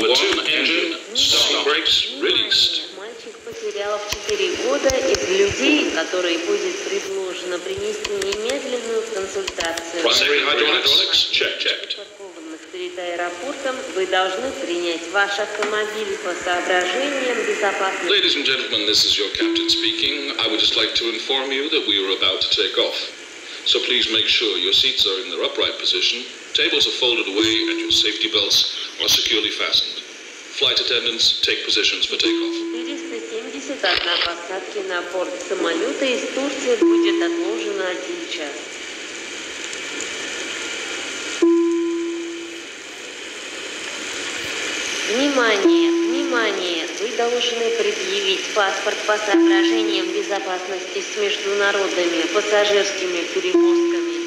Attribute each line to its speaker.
Speaker 1: Number 2 engine. Starting brakes released.
Speaker 2: Мальчик потерял в 4 года из людей, которые будет предложено принести немедленную консультацию.
Speaker 1: Primary hydraulics checked.
Speaker 2: Припаркованных перед аэропортом вы должны принять ваш автомобиль по соображениям безопасности.
Speaker 1: Ladies and gentlemen, this is your captain speaking. I would just like to inform you that we are about to take off. So please make sure your seats are in their upright position, tables are folded away, and your safety belts are securely fastened. Flight attendants, take positions for takeoff.
Speaker 2: 470 на посадке на борт самолета из Турции будет отложено 1 час. Внимание! Внимание! Вы должны предъявить паспорт по соображениям безопасности с международными пассажирскими перевозками.